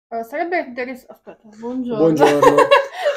Allora, sarebbe interessante. Aspetta, buongiorno. Buongiorno.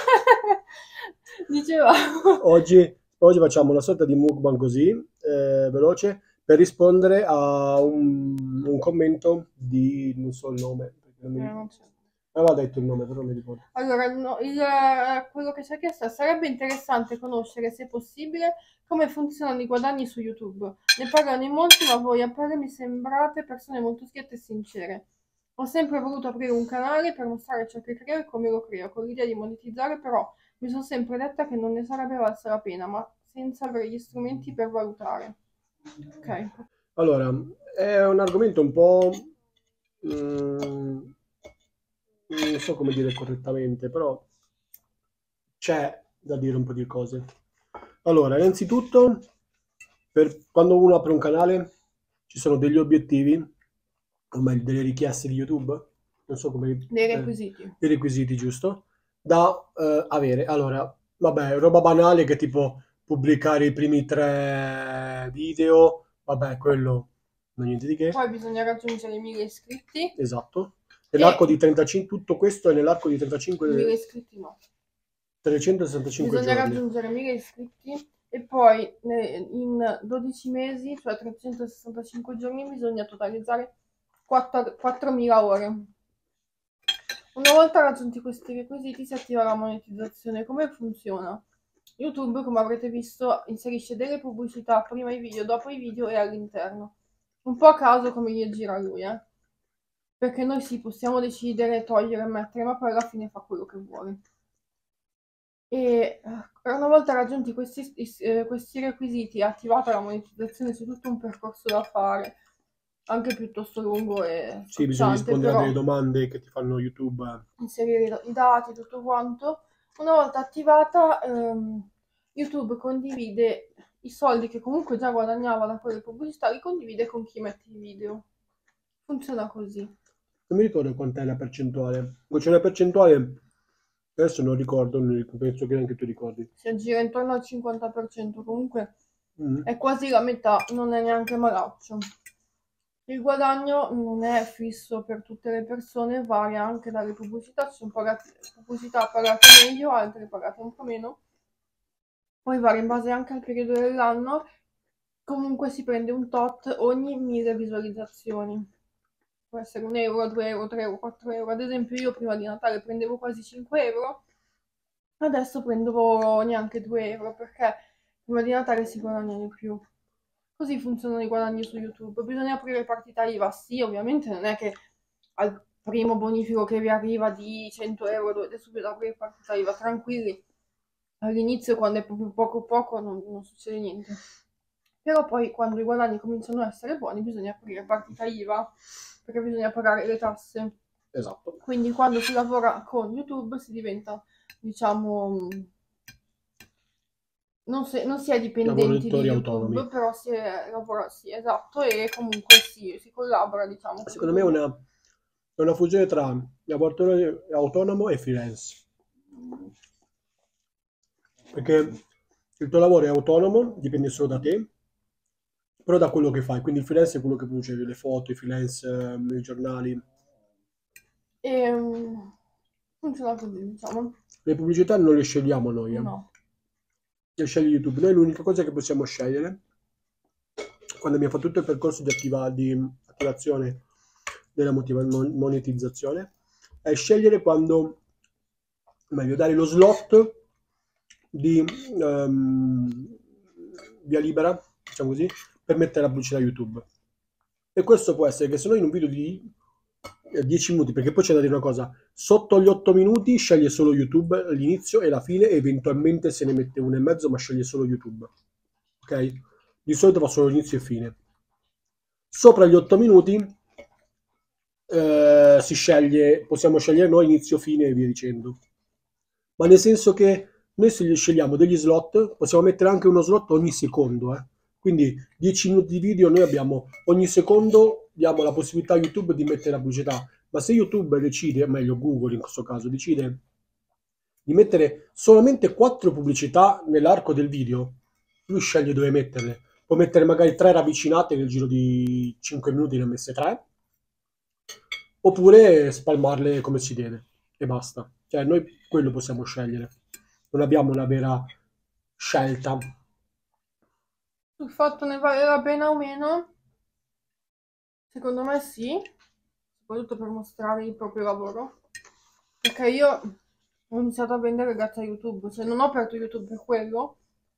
Dicevamo. Oggi facciamo una sorta di mukbang così, veloce, per rispondere a un commento di, non so il nome, perché non mi Non ricordo. c'è. Aveva detto il nome, però non mi ricordo. Allora, quello che ci ha chiesto è: sarebbe interessante conoscere, se possibile, come funzionano i guadagni su YouTube. Ne parlano in molti, ma voi a parole mi sembrate persone molto schiette e sincere. Ho sempre voluto aprire un canale per mostrare ciò che creo e come lo creo, con l'idea di monetizzare, però mi sono sempre detta che non ne sarebbe valsa la pena, ma senza avere gli strumenti per valutare. Ok. Allora, è un argomento un po', mm, non so come dire correttamente, però c'è da dire un po' di cose. Allora, innanzitutto, quando uno apre un canale, ci sono degli obiettivi, o meglio, delle richieste di YouTube, non so come, Dei requisiti. dei requisiti, giusto, da avere. Allora, vabbè, roba banale che tipo pubblicare i primi 3 video, vabbè, quello non niente di che, Poi bisogna raggiungere i 1000 iscritti esatto. e Nell'arco di 35, tutto questo è nell'arco di 1000 35, iscritti no. 365 Bisogna giorni. raggiungere 1000 iscritti e poi in 12 mesi, cioè 365 giorni, bisogna totalizzare 4000 ore. Una volta raggiunti questi requisiti si attiva la monetizzazione. Come funziona? YouTube, come avrete visto, inserisce delle pubblicità prima i video, dopo i video e all'interno. Un po' a caso come gli gira lui, perché noi sì, possiamo decidere, togliere e mettere, ma poi alla fine fa quello che vuole. E una volta raggiunti questi requisiti e attivata la monetizzazione, c'è tutto un percorso da fare, anche piuttosto lungo e Sì, bisogna scocciante, rispondere a delle però domande che ti fanno YouTube. inserire i dati, tutto quanto. Una volta attivata, YouTube condivide i soldi che comunque già guadagnava da quelle pubblicità, li condivide con chi mette i video. Funziona così. Non mi ricordo quant'è la percentuale. C'è una percentuale, adesso non ricordo, penso che anche tu ricordi. Si aggira intorno al 50%, comunque Mm. è quasi la metà, non è neanche malaccio. Il guadagno non è fisso per tutte le persone, varia anche dalle pubblicità, ci sono pubblicità pagate meglio, altre pagate un po' meno, poi varia in base anche al periodo dell'anno, comunque si prende un tot ogni 1000 visualizzazioni. Può essere 1 euro, 2 euro, 3 euro, 4 euro, ad esempio io prima di Natale prendevo quasi 5 euro, adesso prendo neanche 2 euro perché prima di Natale si guadagna di più. Così funzionano i guadagni su YouTube. Bisogna aprire partita IVA, sì, ovviamente non è che al primo bonifico che vi arriva di 100 euro dovete subito aprire partita IVA, tranquilli. All'inizio, quando è proprio poco poco, non succede niente. Però poi, quando i guadagni cominciano a essere buoni, bisogna aprire partita IVA, perché bisogna pagare le tasse. Esatto. Quindi, quando si lavora con YouTube, si diventa, diciamo, non si è dipendenti di Lavoratori YouTube, autonomi. però lavora, sì, esatto, e comunque si collabora, diciamo, con Secondo me YouTube. è una fusione tra lavoratore autonomo e freelance. Perché il tuo lavoro è autonomo, dipende solo da te, però da quello che fai. Quindi il freelance è quello che produce le foto, i freelance, i giornali. E funziona così, diciamo. Le pubblicità non le scegliamo noi, No. le sceglie YouTube. Noi l'unica cosa che possiamo scegliere, quando abbiamo fatto tutto il percorso di attivazione della monetizzazione, è scegliere quando, meglio, dare lo slot di via libera, diciamo così, per mettere la pubblicità a YouTube. E questo può essere che se noi in un video di 10 minuti, perché poi c'è da dire una cosa, sotto gli 8 minuti sceglie solo YouTube l'inizio e la fine, e eventualmente se ne mette uno e mezzo, ma sceglie solo YouTube. Ok? Di solito fa solo inizio e fine. Sopra gli 8 minuti possiamo scegliere noi inizio, fine e via dicendo. Ma nel senso che noi se scegliamo degli slot, possiamo mettere anche uno slot ogni secondo. Quindi 10 minuti di video, noi abbiamo ogni secondo, diamo la possibilità a YouTube di mettere la pubblicità. Ma se YouTube decide, meglio Google in questo caso, decide di mettere solamente 4 pubblicità nell'arco del video, lui sceglie dove metterle. Può mettere magari 3 ravvicinate nel giro di 5 minuti, ne ha messe 3. oppure spalmarle come si deve e basta. Cioè, noi quello possiamo scegliere. Non abbiamo una vera scelta. Sul fatto ne vale la pena o meno, secondo me sì, soprattutto per mostrare il proprio lavoro. Perché io ho iniziato a vendere grazie a YouTube, cioè non ho aperto YouTube per quello,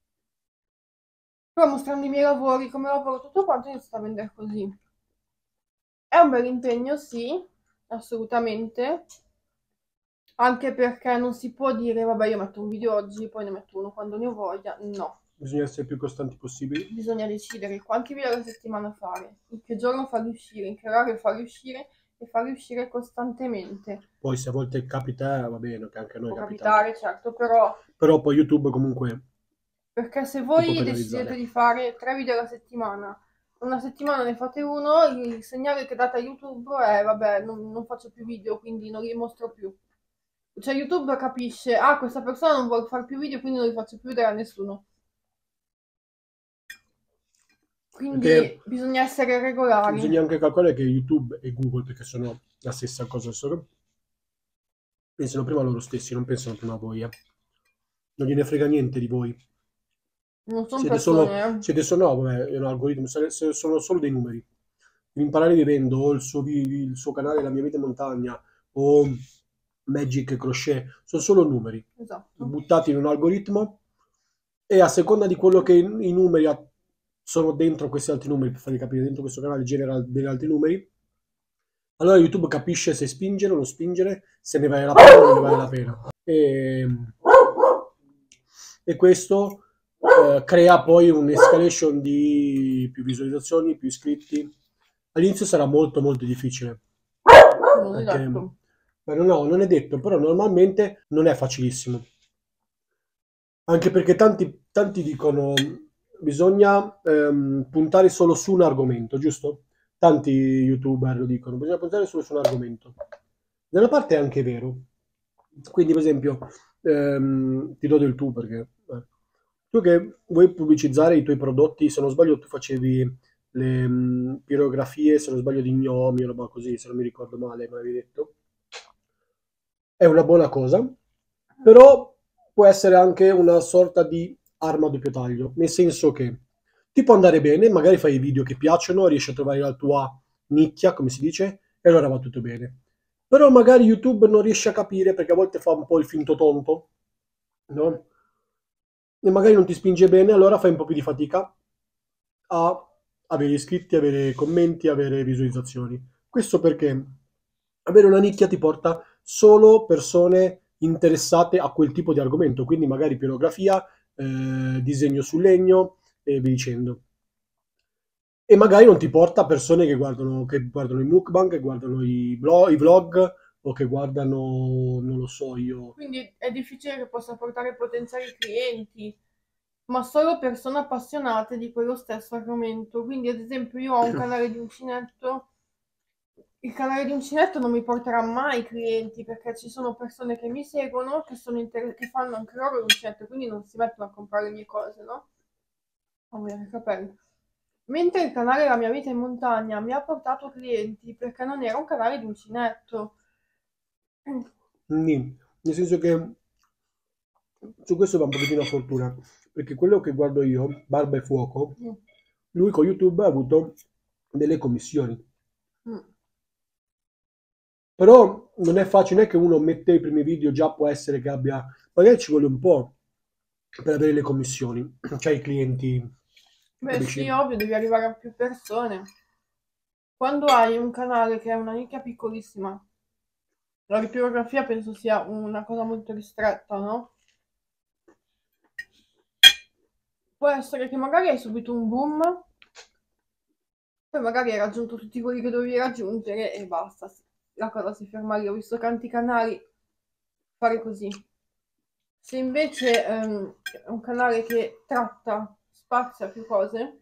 però mostrando i miei lavori, come lavoro, tutto quanto, ho iniziato a vendere così. È un bel impegno, sì, assolutamente, anche perché non si può dire, vabbè, io metto un video oggi, poi ne metto uno quando ne ho voglia, no. Bisogna essere più costanti possibili. Bisogna decidere quanti video alla settimana fare, in che giorno farli uscire, in che orario farli uscire e farli uscire costantemente. Poi se a volte capita, va bene, che anche a noi Può è capitato. capitare, certo, però Però poi YouTube comunque perché se ti può voi decidete penalizzare. di fare 3 video alla settimana, una settimana ne fate uno, il segnale che date a YouTube è vabbè, non faccio più video, quindi non li mostro più. Cioè YouTube capisce, ah, questa persona non vuole fare più video, quindi non li faccio più vedere a nessuno. Perché Quindi bisogna essere regolari. bisogna anche calcolare che YouTube e Google, perché sono la stessa cosa, solo pensano prima a loro stessi, non pensano prima a voi. Non gliene frega niente di voi. Non sono persone, Siete solo, no, vabbè, è un algoritmo, sono solo dei numeri. Imparare vivendo, o il suo canale La mia vita in montagna, o Magic Crochet, sono solo numeri esatto. buttati in un algoritmo e a seconda di quello che i numeri sono dentro questi altri numeri, per farvi capire, dentro questo canale genera degli altri numeri, allora YouTube capisce se spingere o non spingere, se ne vale la pena o non ne vale la pena. E questo crea poi un'escalation di più visualizzazioni, più iscritti. All'inizio sarà molto molto difficile. Non è Perché, detto. beh, no, non è detto, però normalmente non è facilissimo. Anche perché tanti dicono bisogna puntare solo su un argomento, giusto? Tanti youtuber lo dicono, bisogna puntare solo su un argomento. Da una parte è anche vero. Quindi, per esempio, ti do del tu perché tu che vuoi pubblicizzare i tuoi prodotti, se non sbaglio tu facevi le pirografie, se non sbaglio di gnomi o roba così, se non mi ricordo male, mi avevi detto. È una buona cosa, però può essere anche una sorta di arma a doppio taglio, nel senso che ti può andare bene, magari fai i video che piacciono, riesci a trovare la tua nicchia, come si dice, e allora va tutto bene. Però magari YouTube non riesce a capire perché a volte fa un po' il finto tonto, no? E magari non ti spinge bene, allora fai un po' più di fatica a avere iscritti, avere commenti, avere visualizzazioni. Questo perché avere una nicchia ti porta solo persone interessate a quel tipo di argomento, quindi magari pirografia, disegno sul legno e via dicendo. E magari non ti porta persone che guardano i mukbang, che guardano i vlog o che guardano, non lo so io. Quindi è difficile che possa portare potenziali clienti, ma solo persone appassionate di quello stesso argomento. Quindi, ad esempio, io ho un canale di uncinetto. Il canale di uncinetto non mi porterà mai clienti perché ci sono persone che mi seguono, che fanno anche loro l'uncinetto, quindi non si mettono a comprare le mie cose, no? A voler capelli. Mentre il canale La mia vita in montagna mi ha portato clienti perché non era un canale di uncinetto. Quindi, nel senso che su questo va un pochettino a fortuna, perché quello che guardo io, Barba e Fuoco, Mm, lui con YouTube ha avuto delle commissioni. mm. Però non è facile che uno mette i primi video, già può essere che abbia, magari ci vuole un po' per avere le commissioni, cioè i clienti, Beh sì, capisci? ovvio, devi arrivare a più persone. Quando hai un canale che è una nicchia piccolissima, la ripidografia penso sia una cosa molto ristretta, no? Può essere che magari hai subito un boom, poi magari hai raggiunto tutti quelli che dovevi raggiungere e basta, la cosa si ferma lì. Ho visto tanti canali fare così. Se invece è un canale che tratta, spazia più cose,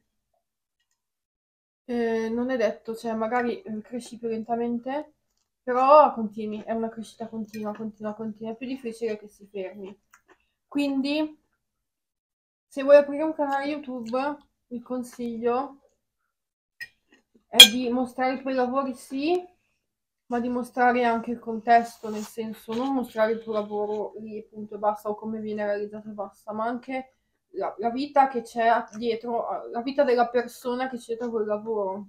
non è detto, cioè magari cresci più lentamente, però continui, è una crescita continua, continua, continua, è più difficile che si fermi. Quindi, se vuoi aprire un canale YouTube, il consiglio è di mostrare i tuoi lavori, sì, ma di mostrare anche il contesto, nel senso non mostrare il tuo lavoro lì, punto e basta, o come viene realizzato e basta, ma anche la vita che c'è dietro, la vita della persona che c'è dietro quel lavoro.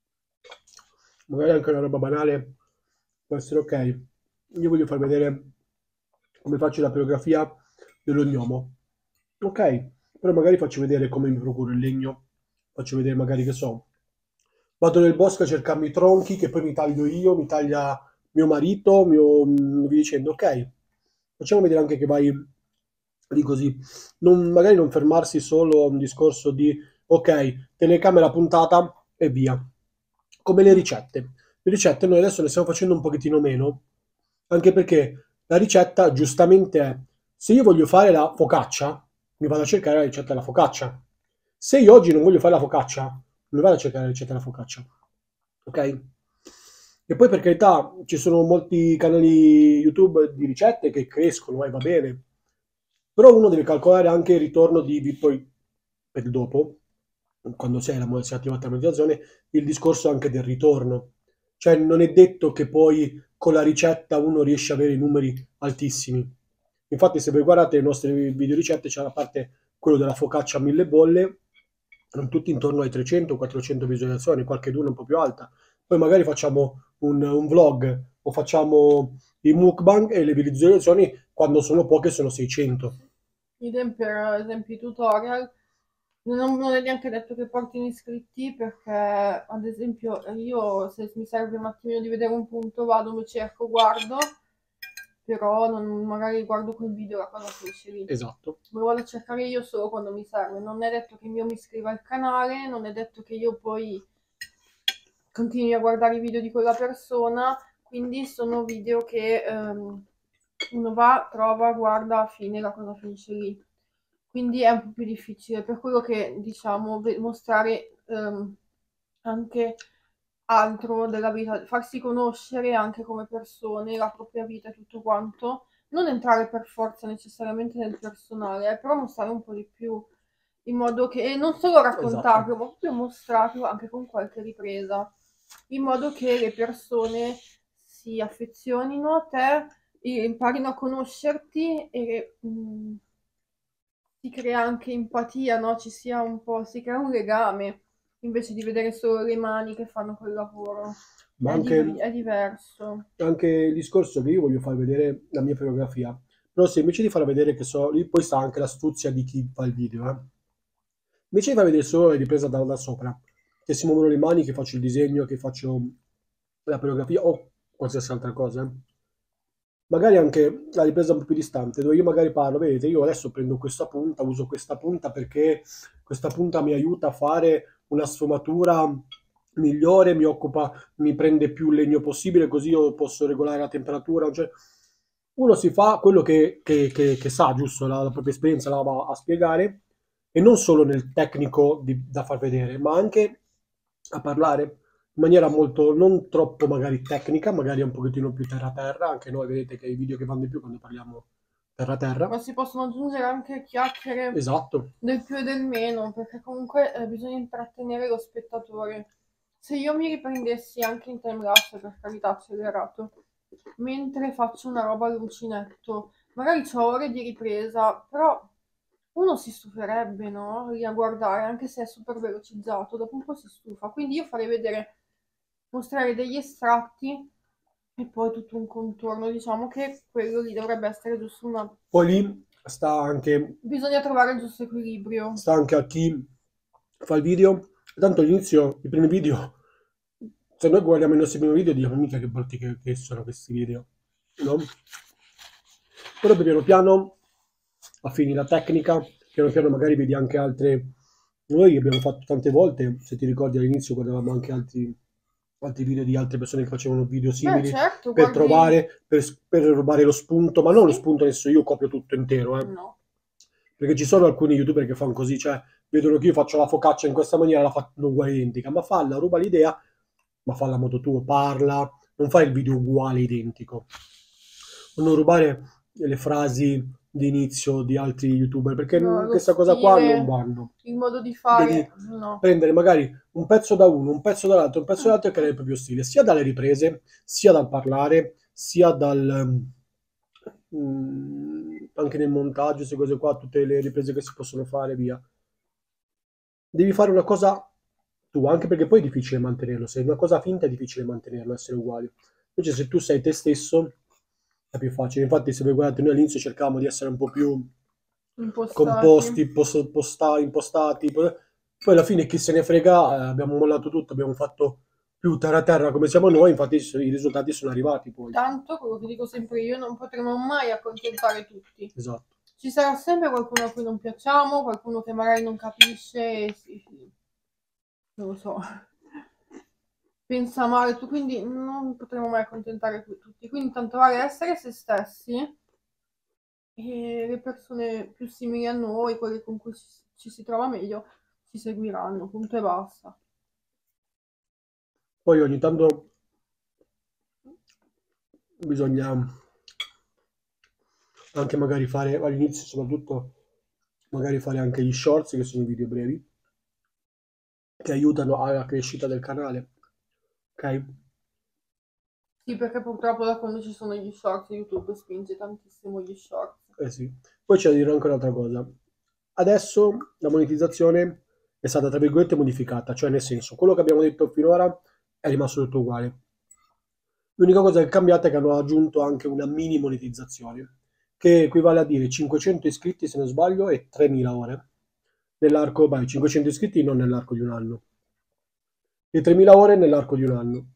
Magari anche una roba banale può essere ok. Io voglio far vedere come faccio la pirografia dell'ognomo. Ok, però magari faccio vedere come mi procuro il legno, faccio vedere magari che so. Vado nel bosco a cercarmi i tronchi che poi mi taglio io, mi taglia mio marito, via dicendo, ok, facciamo vedere anche che vai lì così. Magari non fermarsi solo a un discorso di, ok, telecamera puntata e via. Come le ricette. Le ricette noi adesso le stiamo facendo un pochettino meno, anche perché la ricetta giustamente è, se io voglio fare la focaccia, mi vado a cercare la ricetta della focaccia. Se io oggi non voglio fare la focaccia, mi vado a cercare la ricetta della focaccia. Ok? E poi per carità ci sono molti canali YouTube di ricette che crescono e va bene, però uno deve calcolare anche il ritorno poi per il dopo, quando si è attivata la monetizzazione, il discorso anche del ritorno. Cioè non è detto che poi con la ricetta uno riesce ad avere i numeri altissimi. Infatti se voi guardate le nostre video ricette c'è la parte quello della focaccia a 1000 bolle, tutti intorno ai 300-400 visualizzazioni, qualche una un po' più alta. Poi magari facciamo un vlog o facciamo i mukbang e le visualizzazioni quando sono poche sono 600. Idem per esempio i tutorial, non è neanche detto che portino iscritti perché ad esempio io se mi serve un attimino di vedere un punto vado, mi cerco, guardo, però magari guardo quel video la cosa finisce lì. Esatto. Lo vado a cercare io solo quando mi serve, non è detto che io mi iscriva al canale, non è detto che io poi continui a guardare i video di quella persona, quindi sono video che uno va, trova, guarda, fine, la cosa finisce lì. Quindi è un po' più difficile, per quello che diciamo mostrare anche altro della vita, farsi conoscere anche come persone, la propria vita e tutto quanto, non entrare per forza necessariamente nel personale, però mostrare un po' di più, in modo che, e non solo raccontarlo, Esatto. ma proprio mostrarlo anche con qualche ripresa, in modo che le persone si affezionino a te, imparino a conoscerti e si crea anche empatia, no? Ci sia un po', si crea un legame, invece di vedere solo le mani che fanno quel lavoro. Ma anche, È diverso. anche il discorso che io voglio far vedere la mia fotografia, però se invece di far vedere che so, lì poi sta anche l'astuzia di chi fa il video, invece di far vedere solo la ripresa da sopra, che si muovono le mani, che faccio il disegno, che faccio la fotografia o qualsiasi altra cosa, magari anche la ripresa un po' più distante, dove io magari parlo, vedete, io adesso prendo questa punta, uso questa punta perché questa punta mi aiuta a fare una sfumatura migliore, mi prende più legno possibile, così io posso regolare la temperatura. Cioè, uno si fa quello che sa, giusto, la propria esperienza la va a spiegare, e non solo nel tecnico da far vedere, ma anche a parlare in maniera molto, non troppo magari tecnica, magari un pochettino più terra-terra, anche noi vedete che i video che vanno di più quando parliamo Ma terra-terra. si possono aggiungere anche chiacchiere Esatto, del più e del meno, perché comunque bisogna intrattenere lo spettatore. Se io mi riprendessi anche in timelapse, per carità, accelerato, mentre faccio una roba all'uncinetto, magari ho ore di ripresa, però uno si stuferebbe, no? Lì a guardare, anche se è super velocizzato, dopo un po' si stufa. Quindi io farei vedere, mostrare degli estratti e poi tutto un contorno. Diciamo che quello lì dovrebbe essere giusto una... poi lì Bisogna trovare il giusto equilibrio. sta anche a chi fa il video. Tanto all'inizio, i primi video, se noi guardiamo i nostri primi video, diciamo mica che brutti che sono questi video, no? Però poi piano piano affini la tecnica, piano piano magari vedi anche altre. Noi abbiamo fatto tante volte, se ti ricordi all'inizio guardavamo anche altri video di altre persone che facevano video Beh, simili certo, per guardi... trovare, per rubare lo spunto, ma non lo Sì? spunto adesso io copio tutto intero, No. perché ci sono alcuni youtuber che fanno così, cioè vedono che io faccio la focaccia in questa maniera, la fanno uguale identica, ma falla, ruba l'idea, ma falla a modo tuo, parla, non fai il video uguale identico. Non rubare le frasi di inizio di altri youtuber, perché No, lo questa cosa qua non stile, vanno. il modo di Devi fare, no. prendere magari un pezzo da uno, un pezzo dall'altro, un pezzo dall'altro e creare il proprio stile, sia dalle riprese, sia dal parlare, sia anche nel montaggio, queste cose qua, tutte le riprese che si possono fare, via. Devi fare una cosa tu, anche perché poi è difficile mantenerlo. Se è una cosa finta è difficile mantenerlo, essere uguali. Invece se tu sei te stesso è più facile. Infatti se voi guardate noi all'inizio cercavamo di essere un po' più Impostati. composti, impostati. Poi alla fine chi se ne frega, abbiamo mollato tutto, abbiamo fatto più terra terra come siamo noi, infatti i risultati sono arrivati poi. Tanto, quello che dico sempre io, non potremo mai accontentare tutti. Esatto. Ci sarà sempre qualcuno a cui non piacciamo, qualcuno che magari non capisce, e non lo so, pensa male, quindi non potremo mai accontentare tutti. Quindi tanto vale essere se stessi e le persone più simili a noi, quelle con cui ci si trova meglio, ci seguiranno, punto e basta. Poi ogni tanto bisogna anche magari fare all'inizio soprattutto magari fare anche gli shorts che sono video brevi che aiutano alla crescita del canale, ok? Sì, perché purtroppo da quando ci sono gli short YouTube spinge tantissimo gli short. Eh sì. Poi c'è da dire anche un'altra cosa. Adesso la monetizzazione è stata tra virgolette modificata, cioè nel senso quello che abbiamo detto finora è rimasto tutto uguale. L'unica cosa che è cambiata è che hanno aggiunto anche una mini monetizzazione, che equivale a dire 500 iscritti se non sbaglio e 3000 ore. Nell'arco, beh, 500 iscritti non nell'arco di un anno, e 3000 ore nell'arco di un anno.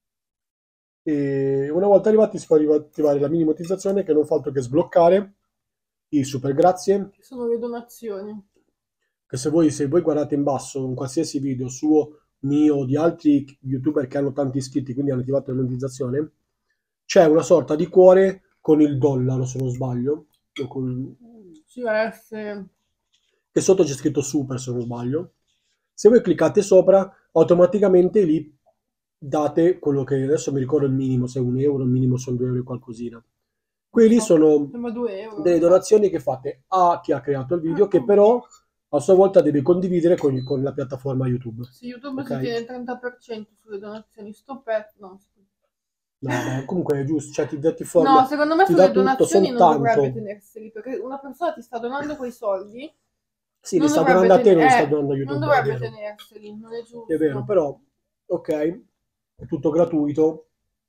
E una volta arrivati si può attivare la mini monetizzazione che non fa altro che sbloccare i super grazie, Che sono le donazioni. che se voi guardate in basso un qualsiasi video suo, mio o di altri youtuber che hanno tanti iscritti, quindi hanno attivato la monetizzazione, c'è una sorta di cuore con il dollaro, se non sbaglio, Ci deve essere. che sotto c'è scritto super, se non sbaglio. Se voi cliccate sopra, automaticamente lì date quello che adesso mi ricordo il minimo, se è un euro, il minimo sono 2 euro e qualcosina. Quelli So, sono sembra 2 euro, delle non so. donazioni che fate a chi ha creato il video, che però a sua volta deve condividere con la piattaforma YouTube. Su YouTube si Ok? tiene il 30% sulle donazioni, sto per... No, scusa. No, beh, comunque è giusto, cioè No, secondo me ti dà sulle tutto donazioni non dovrebbe soltanto. tenerseli, perché una persona ti sta donando quei soldi, Sì, li sta donando a te, non li sta donando a non YouTube, dovrebbe tenerseli, non è è vero, giusto. però, ok, è tutto gratuito,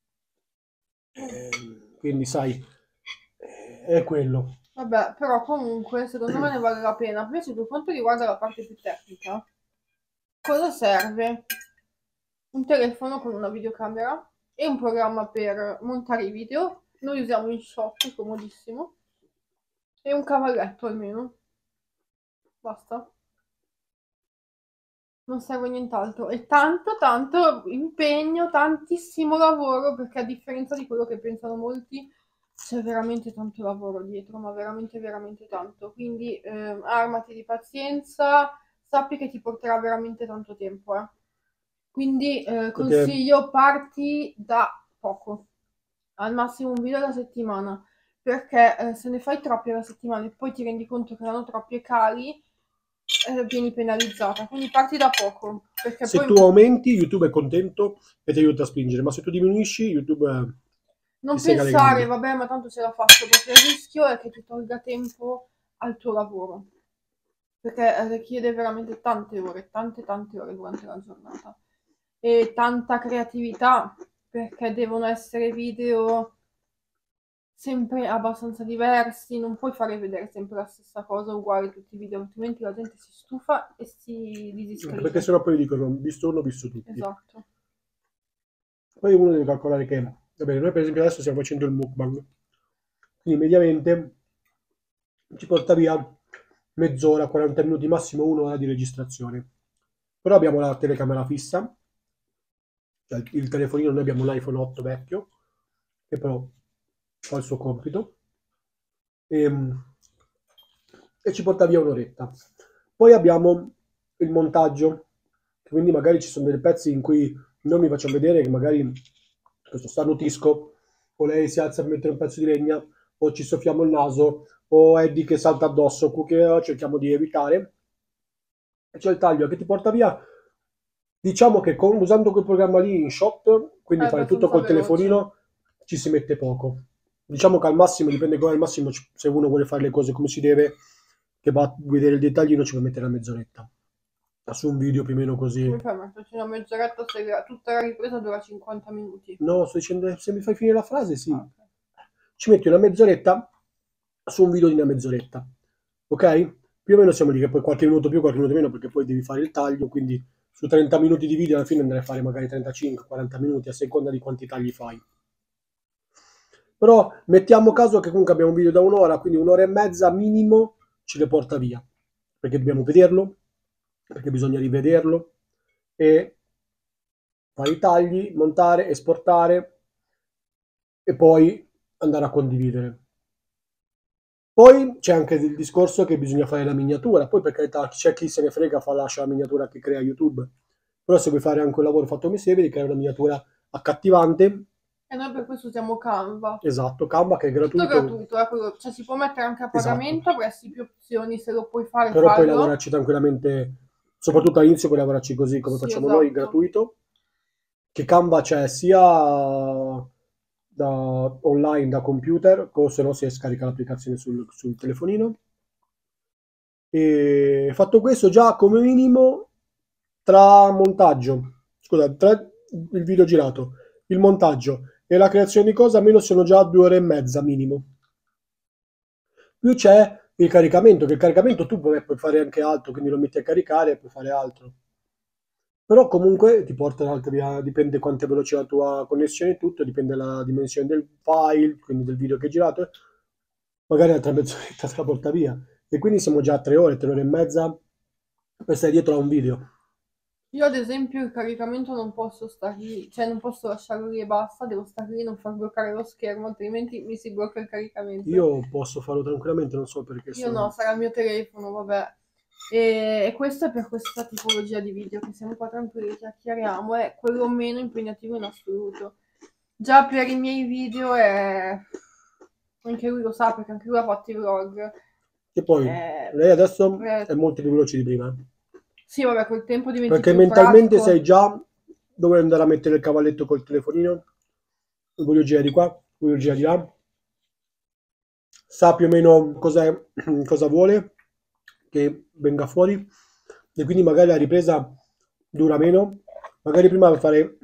quindi sai, è quello. Vabbè, però comunque secondo me ne vale la pena. Invece per quanto riguarda la parte più tecnica, cosa serve? Un telefono con una videocamera e un programma per montare i video. Noi usiamo InShot, comodissimo, e un cavalletto almeno. Basta. Non serve nient'altro. E tanto, tanto impegno, tantissimo lavoro, perché a differenza di quello che pensano molti, c'è veramente tanto lavoro dietro, ma veramente, veramente tanto. Quindi armati di pazienza, sappi che ti porterà veramente tanto tempo, eh. Quindi Perché consiglio parti da poco, al massimo un video alla settimana, perché se ne fai troppi alla settimana e poi ti rendi conto che erano troppi e cali, vieni penalizzata. Quindi parti da poco, perché se poi tu aumenti, YouTube è contento e ti aiuta a spingere, ma se tu diminuisci, YouTube ti non sega le pensare, gambe. vabbè, ma tanto ce la faccio, perché il rischio è che ti tolga tempo al tuo lavoro, perché richiede veramente tante ore, tante tante ore durante la giornata e tanta creatività, perché devono essere video sempre abbastanza diversi, non puoi fare vedere sempre la stessa cosa uguale tutti i video, altrimenti la gente si stufa e si Anche perché disiscrive. sennò poi dicono, visto uno, visto tutti. Esatto. Poi uno deve calcolare che, va bene, noi per esempio adesso stiamo facendo il mukbang, quindi mediamente ci porta via mezz'ora, 40 minuti, massimo un'ora di registrazione. Però abbiamo la telecamera fissa, cioè il telefonino, noi abbiamo un iPhone 8 vecchio, che però fa il suo compito, e, e ci porta via un'oretta. Poi abbiamo il montaggio, quindi magari ci sono dei pezzi in cui non mi faccio vedere, che magari questo starnutisco, o lei si alza per mettere un pezzo di legna, o ci soffiamo il naso, o Eddie che salta addosso, che cerchiamo di evitare. E c'è il taglio che ti porta via. Diciamo che usando quel programma lì in shot, È quindi fare tutto abbastanza col veloce. telefonino, ci si mette poco. Diciamo che al massimo, dipende come al massimo, se uno vuole fare le cose come si deve, che va a vedere il dettaglino, ci può mettere una mezz'oretta. Su un video più o meno così. Come fai a metterci una mezz'oretta se tutta la ripresa dura 50 minuti? No, sto dicendo, se mi fai finire la frase, sì. Ah, ok. Ci metti una mezz'oretta su un video di una mezz'oretta. Ok? Più o meno siamo lì, che poi qualche minuto più, qualche minuto meno, perché poi devi fare il taglio, quindi su 30 minuti di video alla fine andrai a fare magari 35-40 minuti a seconda di quanti tagli fai. Però mettiamo caso che comunque abbiamo un video da un'ora, quindi un'ora e mezza minimo ce le porta via, perché dobbiamo vederlo, perché bisogna rivederlo e fare i tagli, montare, esportare e poi andare a condividere. Poi c'è anche il discorso che bisogna fare la miniatura, poi per carità c'è chi se ne frega, lascia la miniatura che crea YouTube, però se vuoi fare anche un lavoro fatto come si deve, crea una miniatura accattivante, E noi per questo usiamo Canva. esatto, Canva che è Tutto gratuito, gratuito, cioè si può mettere anche a esatto, pagamento, avresti più opzioni, se lo puoi fare, però puoi fallo. lavorarci tranquillamente, soprattutto all'inizio puoi lavorarci così come Sì, facciamo noi, esatto. gratuito, che Canva c'è sia da online, da computer, o se no si scarica l'applicazione sul telefonino. E fatto questo, già come minimo tra montaggio, scusa, tra il video girato, il montaggio e la creazione di cose, almeno sono già 2 ore e mezza minimo. Più c'è il caricamento, che il caricamento tu puoi fare anche altro, quindi lo metti a caricare e puoi fare altro. Però comunque ti porta dipende quanto è veloce la tua connessione e tutto, dipende dalla dimensione del file, quindi del video che hai girato, magari un'altra mezz'oretta te la porta via. E quindi siamo già a 3 ore e mezza per stare dietro a un video. Io ad esempio il caricamento non posso stare lì, cioè non posso lasciarlo lì e basta, devo stare lì e non far bloccare lo schermo, altrimenti mi si blocca il caricamento. Io posso farlo tranquillamente, non so perché Io no, sono... sarà il mio telefono, vabbè. E questo è per questa tipologia di video che siamo qua tranquilli, chiacchieriamo, è quello meno impegnativo in assoluto. Già per i miei video è... Anche lui lo sa perché anche lui ha fatto i vlog. E poi, Eh, lei adesso è eh, molto più veloce di prima, sì, vabbè, col tempo diventi perché più mentalmente sai pratico. già dove andare a mettere il cavalletto col telefonino, voglio girare di qua, voglio girare di là, sa più o meno cosa vuole che venga fuori e quindi magari la ripresa dura meno. Magari prima per fare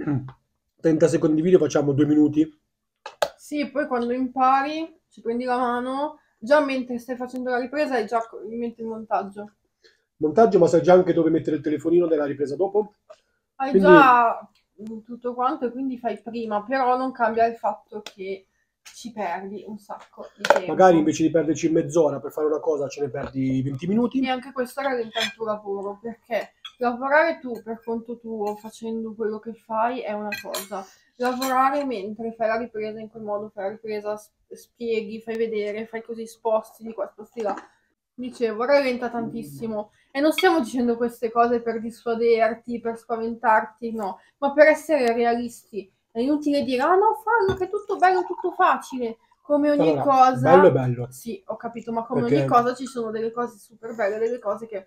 30 secondi di video facciamo 2 minuti. Sì, poi quando impari, ci prendi la mano, già mentre stai facendo la ripresa hai già in mente il montaggio. Montaggio, ma sai già anche dove mettere il telefonino della ripresa dopo. Hai Quindi già tutto quanto e quindi fai prima, però non cambia il fatto che ci perdi un sacco di magari tempo. invece di perderci mezz'ora per fare una cosa ce ne perdi 20 E minuti. anche questo rallenta il tuo lavoro, perché lavorare tu per conto tuo facendo quello che fai è una cosa. Lavorare mentre fai la ripresa in quel modo, fai la ripresa, spieghi, fai vedere, fai così, sposti di qua, sposti là. Dicevo, rallenta tantissimo. E non stiamo dicendo queste cose per dissuaderti, per spaventarti, no, ma per essere realisti. È inutile dire, ah no, fallo, che è tutto bello, tutto facile. Come ogni Allora, bello è cosa, bello, sì, ho capito, ma come ogni perché cosa ci sono delle cose super belle, delle cose che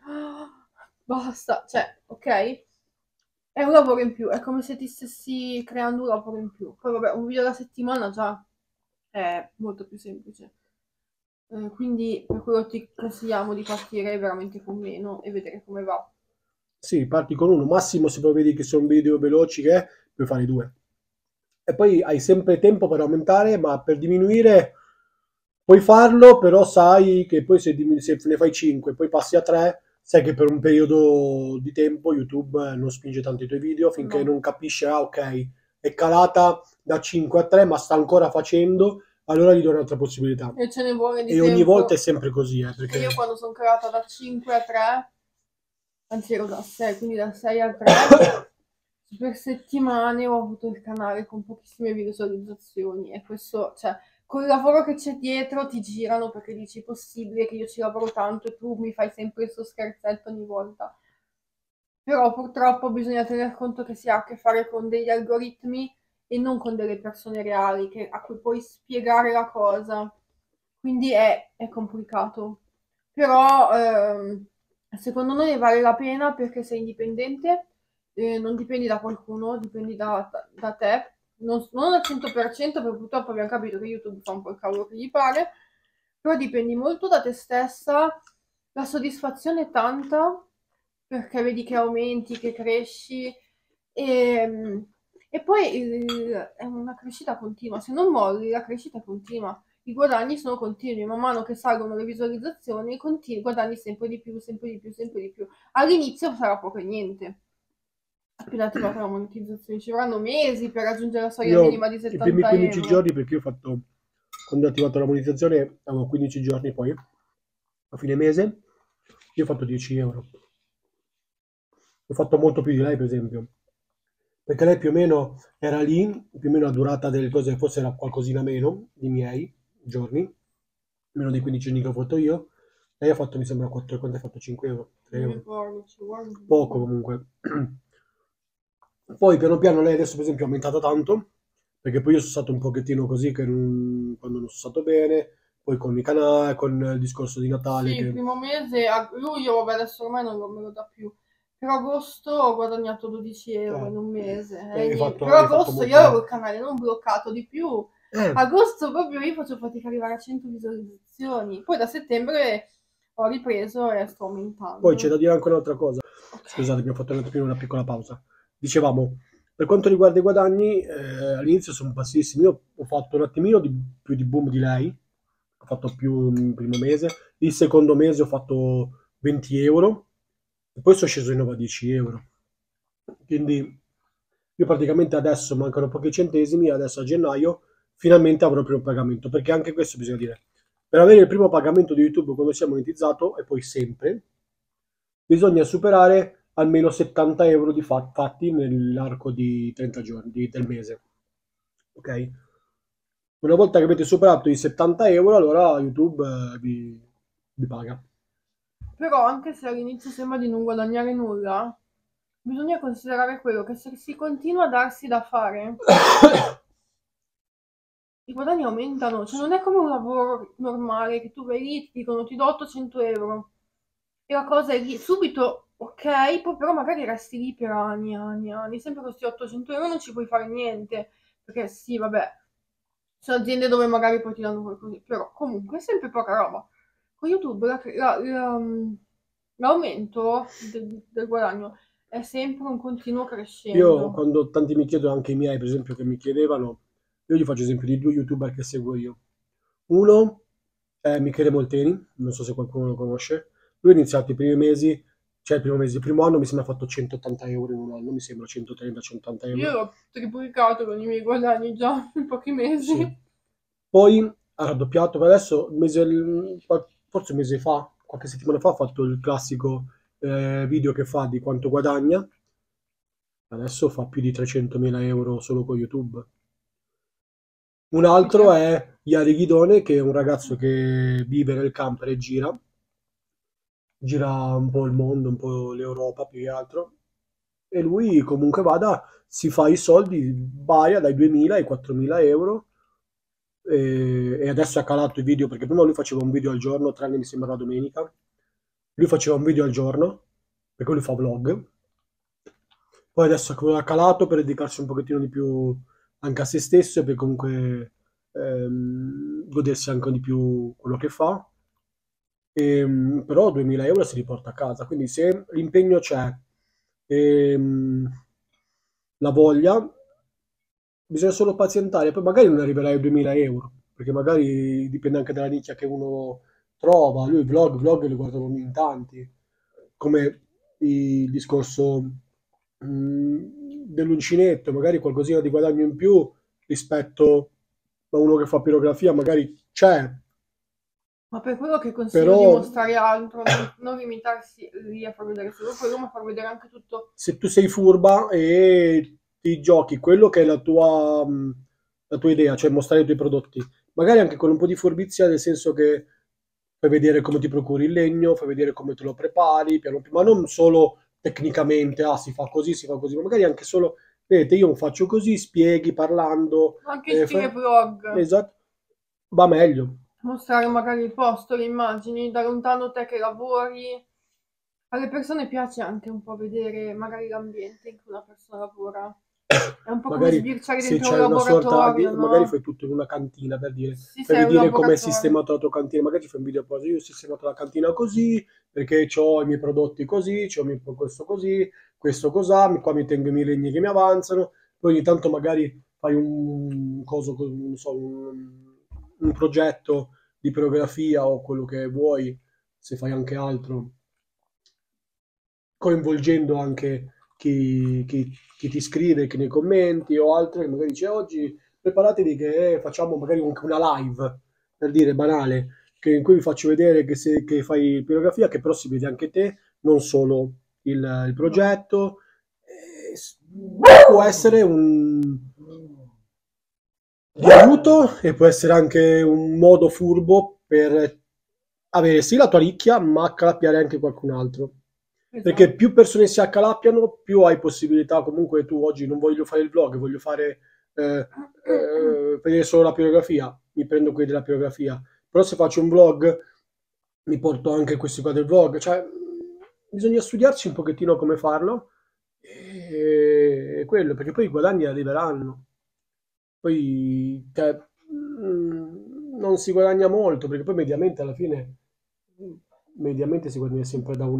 basta, cioè, ok? È un lavoro in più, è come se ti stessi creando un lavoro in più. Poi vabbè, un video alla settimana già è molto più semplice. Quindi per quello ti consigliamo di partire veramente con meno e vedere come va. sì, parti con uno, massimo se poi vedi che sono video veloci che è, puoi fare due. E poi hai sempre tempo per aumentare, ma per diminuire puoi farlo, però sai che poi se ne fai 5, poi passi a 3, sai che per un periodo di tempo YouTube non spinge tanto i tuoi video finché No. non capisce, ah ok, è calata da 5 a 3, ma sta ancora facendo, allora gli do un'altra possibilità. E ce ne vuole di E ogni volta è tempo. sempre così, E perché io quando sono calata da 5 a 3, anzi ero da 6, quindi da 6 a 3, per settimane ho avuto il canale con pochissime visualizzazioni e questo, cioè, col lavoro che c'è dietro ti girano perché dici è possibile che io ci lavoro tanto e tu mi fai sempre questo scherzetto ogni volta. Però purtroppo bisogna tener conto che si ha a che fare con degli algoritmi e non con delle persone reali a cui puoi spiegare la cosa. quindi è complicato. Però secondo noi vale la pena perché sei indipendente, non dipendi da qualcuno, dipendi da te, non al 100% perché purtroppo abbiamo capito che YouTube fa un po' il cavolo che gli pare, però dipendi molto da te stessa, la soddisfazione è tanta perché vedi che aumenti, che cresci e, e poi è una crescita continua, se non molli la crescita è continua, i guadagni sono continui, man mano che salgono le visualizzazioni, guadagni sempre di più, sempre di più, sempre di più. All'inizio sarà poco e niente. Appena attivata la monetizzazione, ci vorranno mesi per raggiungere la soglia Io minima di i primi 70 15 euro. giorni, perché io ho fatto, quando ho attivato la monetizzazione, avevo 15 giorni poi, a fine mese, io ho fatto 10 euro. Ho fatto molto più di lei, per esempio, perché lei più o meno era lì, più o meno la durata delle cose, forse era qualcosina meno di miei giorni, meno dei 15 giorni che ho fatto io. Lei ha fatto, mi sembra, 4, quanto hai fatto? 5 euro? 3 Non mi euro? ricordo, ci vuole un Poco po'. comunque. Poi piano piano lei adesso per esempio è aumentata tanto, perché poi io sono stato un pochettino così che quando non sono stato bene, poi con i canali, con il discorso di Natale Sì, il che primo mese, a luglio, vabbè, adesso ormai non me lo dà più. Per agosto ho guadagnato 12 euro in un mese. hai Niente. fatto, Per hai fatto agosto io molto avevo bene. il canale non bloccato di più. Eh, Agosto proprio io faccio fatica ad arrivare a 100 visualizzazioni. Poi da settembre ho ripreso e sto Poi c'è aumentando. da dire anche un'altra cosa. Ok. Scusate, abbiamo fatto un attimino una piccola pausa. Dicevamo, per quanto riguarda i guadagni, all'inizio sono bassissimi. Io ho fatto un attimino più di boom di lei, ho fatto più il primo mese. Il secondo mese ho fatto 20 euro e poi sono sceso di nuovo a 10 euro. Quindi io praticamente adesso mancano pochi centesimi, adesso a gennaio finalmente avrò il primo pagamento, perché anche questo bisogna dire. Per avere il primo pagamento di YouTube quando sia monetizzato, e poi sempre, bisogna superare almeno 70 euro di fatti nell'arco di 30 giorni del mese. Ok? Una volta che avete superato i 70 euro, allora YouTube vi paga. Però anche se all'inizio sembra di non guadagnare nulla, bisogna considerare quello che se si continua a darsi da fare, i guadagni aumentano, cioè non è come un lavoro normale che tu vai lì e ti dicono ti do 800 euro e la cosa è lì subito, ok, poi però magari resti lì per anni, anni, anni, sempre con questi 800 euro non ci puoi fare niente, perché sì, vabbè, ci sono aziende dove magari poi ti danno qualcosa, però comunque è sempre poca roba. Con YouTube l'aumento del guadagno è sempre un continuo Io crescendo. quando tanti mi chiedono, anche i miei per esempio, che mi chiedevano, io gli faccio esempio di due YouTuber che seguo io. Uno è Michele Molteni, non so se qualcuno lo conosce. Lui ha iniziato i primi mesi, cioè il primo mese, il primo anno mi sembra ha fatto 180 euro in un anno, mi sembra 130-180 Io euro. l'ho triplicato con i miei guadagni già in pochi Sì. mesi. Poi ha raddoppiato, per adesso, forse un mese fa, qualche settimana fa, ha fatto il classico video che fa di quanto guadagna. Adesso fa più di 300.000 euro solo con YouTube. Un altro Dice, è Yari Ghidone, che è un ragazzo che vive nel camper e gira un po' il mondo, un po' l'Europa più che altro. E lui comunque vada, si fa i soldi, varia dai 2.000 ai 4.000 euro. E adesso ha calato i video perché prima lui faceva un video al giorno, tranne mi sembra la domenica. Lui faceva un video al giorno, perché lui fa vlog. Poi adesso ha calato per dedicarsi un pochettino di più anche a se stesso e per comunque godersi anche di più quello che fa. Però 2000 euro si riporta a casa, quindi se l'impegno c'è, la voglia, bisogna solo pazientare, poi magari non arriverai ai 2000 euro, perché magari dipende anche dalla nicchia che uno trova. Lui vlog li guardano in tanti, come il discorso dell'uncinetto, magari qualcosina di guadagno in più rispetto a uno che fa pirografia, magari c'è, ma per quello che consiglio di però mostrare altro, non limitarsi lì a far vedere solo quello, ma far vedere anche tutto. se tu sei furba e ti giochi quello che è la tua idea, cioè mostrare i tuoi prodotti, magari anche con un po' di furbizia, nel senso che fai vedere come ti procuri il legno, fai vedere come te lo prepari, piano piano, ma non solo tecnicamente, ah, si fa così, ma magari anche solo, vedete, io faccio così, spieghi parlando, Anche stile fai- vlog. esatto, va meglio. mostrare magari il posto, le immagini, da lontano te che lavori. Alle persone piace anche un po' vedere magari l'ambiente in cui una persona lavora. È un po' come Magari sbirciare se dentro un c'hai una sorta di, laboratorio, magari no? fai tutto in una cantina per dire, Sì, fai sei un vedere come è laboratorio. sistemato la tua cantina, magari ti fai un video poi, io ho sistemato la cantina così, perché ho i miei prodotti così, questo così, questo cos'ha, qua mi tengo i miei legni che mi avanzano, poi ogni tanto magari fai un coso, non so, un progetto di coreografia o quello che vuoi, se fai anche altro coinvolgendo anche chi ti scrive, chi nei commenti o altro, che magari dice oggi preparatevi che facciamo magari anche una live, per dire banale, in cui vi faccio vedere che fai pirografia, che però si vede anche te, non solo il No. progetto. Può essere di aiuto e può essere anche un modo furbo per avere sì la tua nicchia, ma accalappiare anche qualcun altro. Perché Esatto. più persone si accalappiano, più hai possibilità. Comunque tu oggi non voglio fare il vlog, voglio fare vedere solo la pirografia, mi prendo quelli della pirografia. Però se faccio un vlog, mi porto anche questi qua del vlog. Cioè, bisogna studiarci un pochettino come farlo e quello, perché poi i guadagni arriveranno. Poi cioè, non si guadagna molto, perché poi mediamente alla fine, mediamente si guadagna sempre da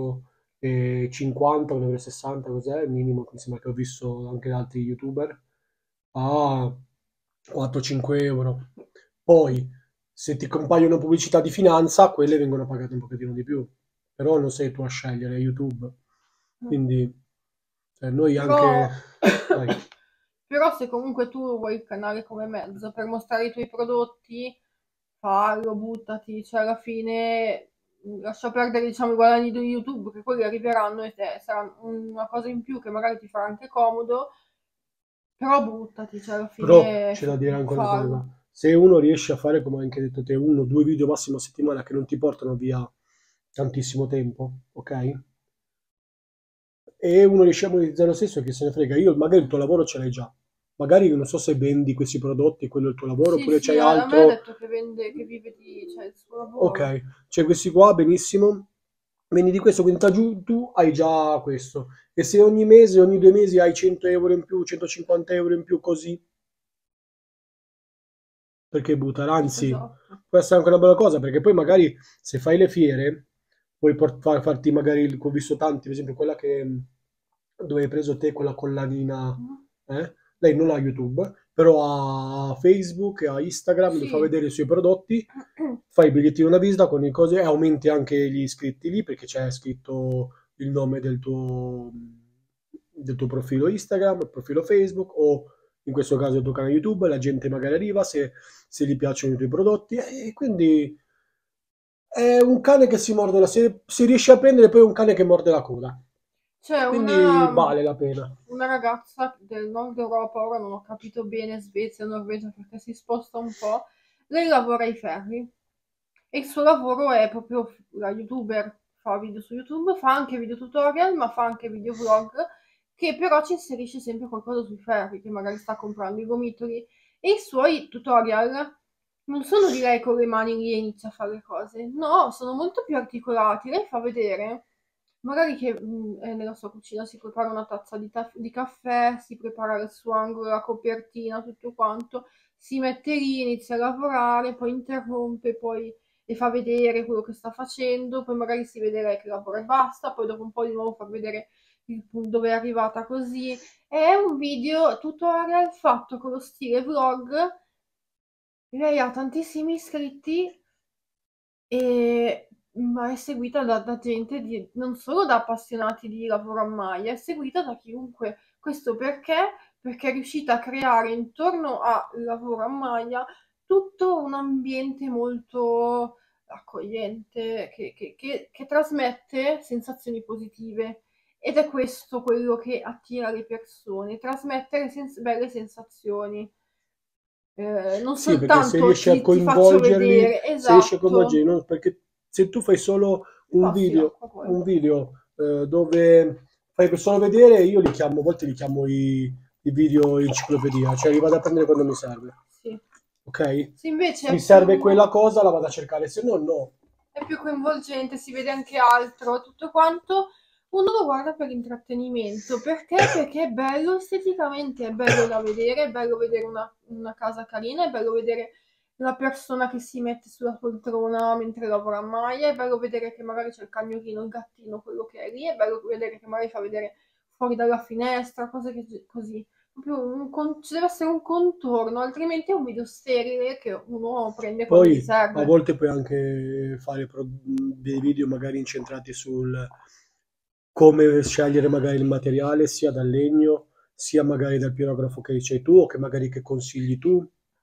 1,50 euro, 1,60 euro, cos'è il minimo, mi sembra che ho visto anche da altri youtuber, a 4-5 euro. Poi, se ti compaiono pubblicità di finanza, quelle vengono pagate un pochettino di più, però non sei tu a scegliere, è YouTube. Quindi, cioè, noi anche... Però, Vai. però se comunque tu vuoi il canale come mezzo per mostrare i tuoi prodotti, fallo, buttati, cioè alla fine lascia perdere diciamo i guadagni di YouTube che quelli arriveranno e te sarà una cosa in più che magari ti farà anche comodo, però buttati, cioè alla Però fine c'è da dire anche una cosa, fallo. se uno riesce a fare, come hai anche detto te, uno o due video massimo a settimana che non ti portano via tantissimo tempo, ok? E uno riesce a monetizzare lo stesso, che se ne frega, io magari il tuo lavoro ce l'hai già, magari non so se vendi questi prodotti, quello è il tuo lavoro, Sì, oppure sì, c'hai a me ha altro, detto che vende, che vive di, cioè, il suo lavoro. ok, c'è questi qua, benissimo, vendi di questo, quindi tu hai già questo, e se ogni mese, ogni 2 mesi hai 100 euro in più, 150 euro in più così, perché buttare, anzi, Esatto. può essere anche una bella cosa, perché poi magari se fai le fiere, puoi farti magari, ho visto tanti, per esempio quella dove hai preso te, quella collanina, Mm. lei non ha YouTube, però ha Facebook e ha Instagram, dove fa Sì. vedere i suoi prodotti, fai il bigliettino da visita con le cose e aumenti anche gli iscritti lì, perché c'è scritto il nome del tuo profilo Instagram, profilo Facebook o in questo caso il tuo canale YouTube, la gente magari arriva se gli piacciono i tuoi prodotti e quindi è un cane che si morde se riesce a prendere poi è un cane che morde la coda, C'è quindi vale la pena. una ragazza del nord Europa, ora non ho capito bene, Svezia, Norvegia, perché si sposta un po'. Lei lavora ai ferri e il suo lavoro è proprio la youtuber, fa video su YouTube, fa anche video tutorial, ma fa anche video vlog, che però ci inserisce sempre qualcosa sui ferri, che magari sta comprando i gomitoli. E i suoi tutorial non sono di lei con le mani lì e inizia a fare le cose, no, sono molto più articolati. Lei fa vedere magari che nella sua cucina si prepara una tazza di caffè, si prepara il suo angolo, la copertina, tutto quanto, si mette lì, inizia a lavorare, poi interrompe, poi le fa vedere quello che sta facendo, poi magari si vede lei che lavora e basta, poi dopo un po' di nuovo fa vedere il punto dove è arrivata così. È un video tutorial fatto con lo stile vlog. Lei ha tantissimi iscritti ma è seguita da gente non solo da appassionati di lavoro a maglia, è seguita da chiunque. Questo perché? Perché è riuscita a creare intorno al lavoro a maglia tutto un ambiente molto accogliente che trasmette sensazioni positive. Ed è questo quello che attira le persone, trasmettere belle sensazioni. Non Sì, perché se soltanto riesci a ti faccio coinvolgerli, vedere, se riesci a coinvolgerli, esatto. perché se tu fai solo Mi un passi video, l'acqua poi. un video dove fai per solo vedere, io li chiamo, a volte li chiamo i video enciclopedia, cioè li vado a prendere quando mi serve. Sì. ok? Se invece Mi serve quella cosa, la vado a cercare, se no no. è più coinvolgente, si vede anche altro, tutto quanto, uno lo guarda per intrattenimento. Perché? Perché è bello esteticamente, è bello da vedere, è bello vedere una casa carina, è bello vedere la persona che si mette sulla poltrona mentre lavora a maglia, è bello vedere che magari c'è il cagnolino, il gattino, quello che è lì, è bello vedere che magari fa vedere fuori dalla finestra, cose che, così. Proprio ci deve essere un contorno, altrimenti è un video sterile che uno prende quando gli Poi a serve. volte puoi anche fare dei video magari incentrati sul come scegliere magari il materiale, sia dal legno, sia magari dal pirografo che c'hai tu o che magari che consigli tu.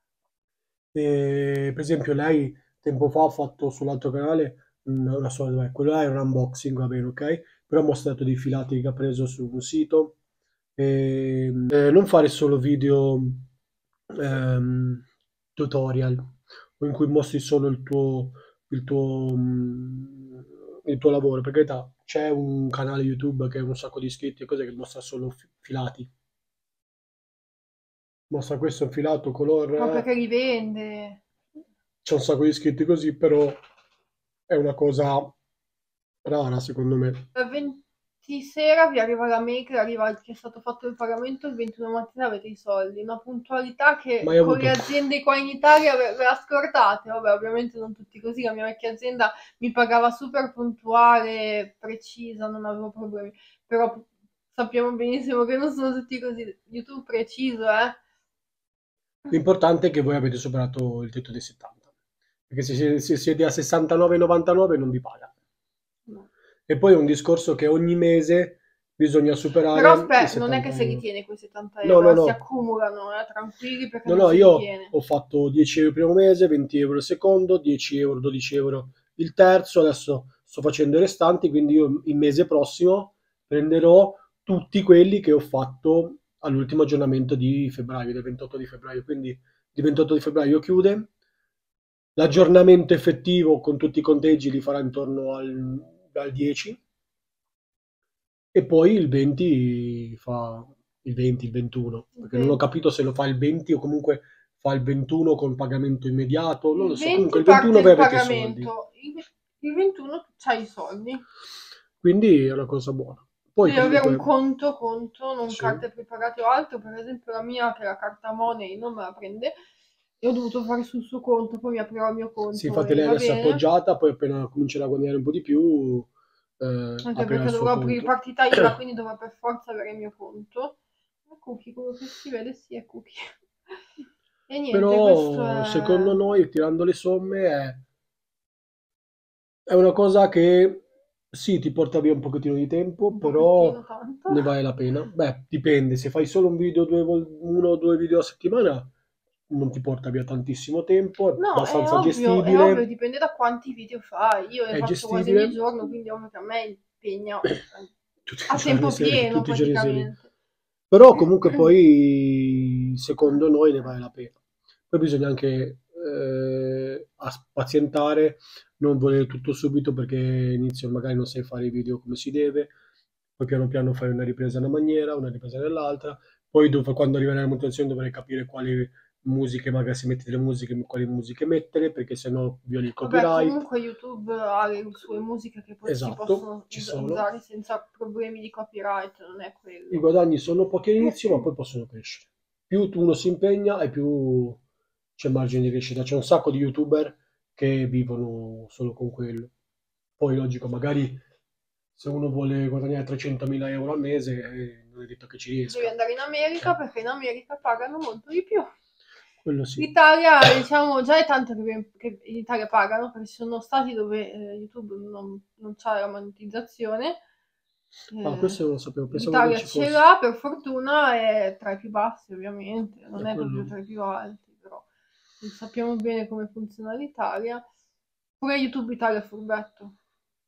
Per esempio lei tempo fa ha fatto sull'altro canale una sua, vabbè, quello là è un unboxing, va bene, ok? Però ha mostrato dei filati che ha preso su un sito. Non fare solo video ehm, tutorial o in cui mostri solo il tuo, il tuo lavoro. Per carità, c'è un canale YouTube che ha un sacco di iscritti e cose che mostra solo filati. Mostra questo è un filato color. Ma perché li vende? C'è un sacco di iscritti così, però è una cosa rara secondo me. Il 20 sera vi arriva la mail che arriva che è stato fatto il pagamento, il 21 mattina avete i soldi. Una puntualità che Mai con avuto. le aziende qua in Italia ve la scordate. Vabbè, ovviamente non tutti così, la mia vecchia azienda mi pagava super puntuale, precisa, non avevo problemi. Però sappiamo benissimo che non sono tutti così. YouTube preciso, eh? L'importante è che voi avete superato il tetto dei 70. Perché se siete a 69,99 non vi paga. No. E poi è un discorso che ogni mese bisogna Però superare i non è che 70 se li euro. tiene quei 70 No, euro, no, si no. accumulano, tranquilli perché No, non no, se li io tiene. ho fatto 10 euro il primo mese, 20 euro il secondo, 10 euro, 12 euro il terzo, adesso sto facendo i restanti, quindi io il mese prossimo prenderò tutti quelli che ho fatto all'ultimo aggiornamento di febbraio, del 28 di febbraio, quindi il 28 di febbraio chiude, l'aggiornamento effettivo con tutti i conteggi li farà intorno al 10 e poi il 20 fa il 20, il 21, perché non ho 20. capito se lo fa il 20 o comunque fa il 21 con pagamento immediato, non lo Il so. Comunque 20 il parte 21 il voi avete i soldi, pagamento, il 21 c'hai i soldi. quindi è una cosa buona. Poi Devi avere un comunque, conto, non sì, carte preparate o altro. Per esempio la mia, che è la carta Money, non me la prende. E ho dovuto fare sul suo conto, poi mi aprirò il mio sì, conto infatti e lei va adesso è bene. appoggiata, poi appena comincerà a guadagnare un po' di più, Anche aprirà perché il suo dovrò aprire conto. partita IVA, quindi dovrò per forza avere il mio conto. E Cookie, quello che si vede sì è Cookie. E niente, questo Però secondo è noi, tirando le somme, è una cosa che sì, ti porta via un pochettino di tempo, un però pochettino tanto. ne vale la pena. Beh, dipende, se fai solo un video, uno o due video a settimana, non ti porta via tantissimo tempo, è No, abbastanza è ovvio, gestibile, dipende da quanti video fai. Io ne è faccio quasi ogni gestibile giorno, quindi ovvio che a me impegna tutti i a giorni, tempo pieno tutti i giorni in serie. praticamente. Però comunque poi, secondo noi, ne vale la pena. Poi bisogna anche pazientare, non volere tutto subito perché inizio magari non sai fare i video come si deve, poi piano piano fai una ripresa in una maniera, una ripresa nell'altra, poi quando arriverai alla montazione dovrai capire quali musiche, magari se metti delle musiche, quali musiche mettere, perché sennò violi il Vabbè, copyright. comunque YouTube ha le sue musiche che poi si Esatto, possono ci sono. usare senza problemi di copyright, non è I quello. guadagni sono pochi all'inizio, ma poi possono crescere. Più uno si impegna e più c'è margine di crescita. C'è un sacco di YouTuber che vivono solo con quello. Poi, logico, magari se uno vuole guadagnare 300.000 euro al mese, non è detto che ci Devi riesca. andare in America perché in America pagano molto di più. Quello sì. L'Italia, diciamo, già è tanto che in Italia pagano, perché ci sono stati dove YouTube non c'ha la monetizzazione. Ah, Eh, questo non lo sapevo, pensavo che L'Italia ci ce fosse. l'ha, per fortuna, è tra i più bassi, ovviamente, È non è proprio quello. tra i più alti, però sappiamo bene come funziona l'Italia. Pure YouTube Italia è furbetto.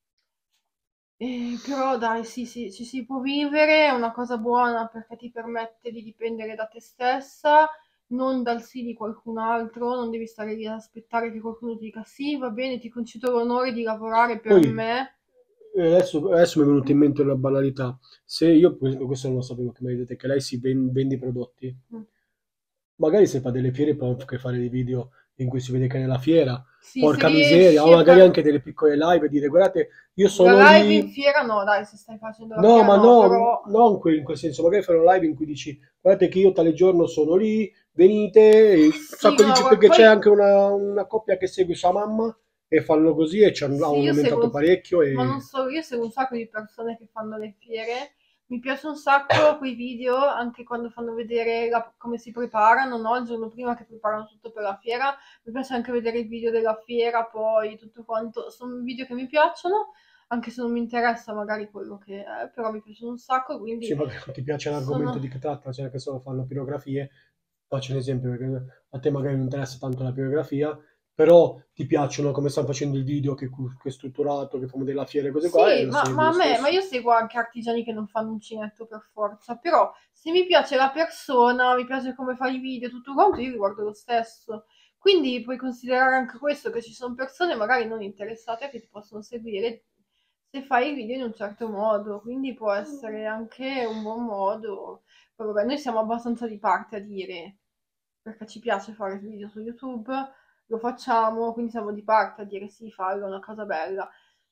Però dai, sì, sì, ci si può vivere, è una cosa buona perché ti permette di dipendere da te stessa, non dal sì di qualcun altro, non devi stare lì ad aspettare che qualcuno ti dica sì, va bene, ti concedo l'onore di lavorare per Poi, me. adesso mi è venuta in mente una banalità. Se io, per esempio, questo non lo sapevo, che mi hai detto che lei si vende i prodotti. magari se fa delle fiere può anche fare dei video in cui si vede che è nella fiera, Sì, se porca miseria, riesci o a magari fare anche delle piccole live e dire guardate, io sono la live in lì. fiera, no, dai, se stai facendo la No, fiera ma no, no, però non in quel senso, magari fare un live in cui dici guardate che io tale giorno sono lì, venite, e un sì, sacco di no, gente, perché c'è poi anche una coppia che segue sua mamma e fanno così e sì, hanno io aumentato seguo, parecchio ma non e solo, io seguo un sacco di persone che fanno le fiere. Mi piace un sacco quei video, anche quando fanno vedere come si preparano, no? Il giorno prima che preparano tutto per la fiera. Mi piace anche vedere i video della fiera, poi tutto quanto. Sono video che mi piacciono, anche se non mi interessa magari quello che è, però mi piacciono un sacco, sì, quindi magari non ti piace l'argomento sono... di che tratta, cioè che solo fanno pirografie, faccio un esempio perché a te magari non interessa tanto la pirografia, però ti piacciono come stanno facendo il video, che è strutturato, che fanno della fiera e cose qua e Sì, lo ma segui a lo me, ma stesso. io seguo anche artigiani che non fanno uncinetto per forza, però se mi piace la persona, mi piace come fa i video, tutto quanto, io li guardo lo stesso. Quindi puoi considerare anche questo, che ci sono persone magari non interessate che ti possono seguire se fai i video in un certo modo, quindi può essere anche un buon modo. Poi vabbè, noi siamo abbastanza di parte a dire, perché ci piace fare video su YouTube, lo facciamo, quindi siamo di parte a dire sì, farlo è una cosa bella.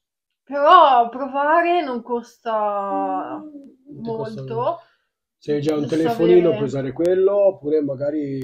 Però provare non costa Non ti costa nulla. molto, Se hai già un giusto telefonino puoi avere... usare quello, oppure magari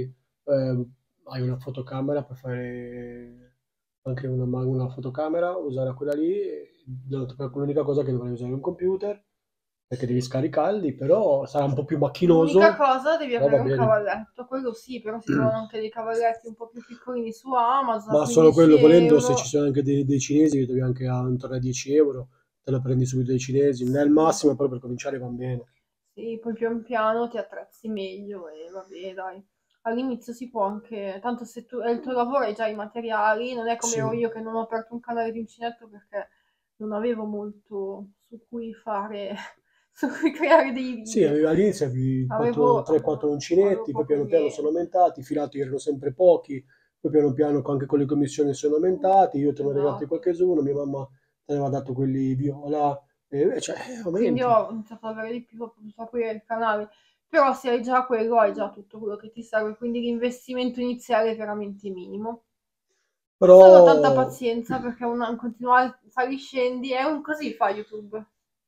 hai una fotocamera per fare anche una fotocamera, usare quella lì. L'unica cosa che dovrai usare è un computer, perché devi Sì. scaricarli, però sarà un po' più L'unica macchinoso, cosa, devi però va avere un bene. cavalletto, quello sì, però si trovano anche dei cavalletti un po' più piccolini su Amazon a Ma solo 15 quello volendo, se ci euro. sono anche dei cinesi che trovi anche a intorno a 10 euro, te lo prendi subito dai cinesi, non è il Sì. massimo, però per cominciare va bene. Sì, poi pian piano ti attrezzi meglio e vabbè, dai. All'inizio si può anche, tanto se tu, è il tuo lavoro hai già i materiali, non è come ero Sì. io che non ho aperto un canale di uncinetto perché non avevo molto su cui fare, su cui creare dei Sì, video. all'inizio avevi Avevo, 3-4 avevo uncinetti, poi poco e piano piano sono niente. aumentati, i filati erano sempre pochi, poi piano piano anche con le commissioni sono aumentati, io te ne ho regalati Esatto. qualchesuno, mia mamma te ne aveva dato quelli viola, e cioè Quindi aumenti. ho iniziato ad avere di più, ho potuto aprire il canale. Però se hai già quello, hai già tutto quello che ti serve, quindi l'investimento iniziale è veramente minimo. Però Solo tanta pazienza perché un continuare sali scendi è un così fa YouTube.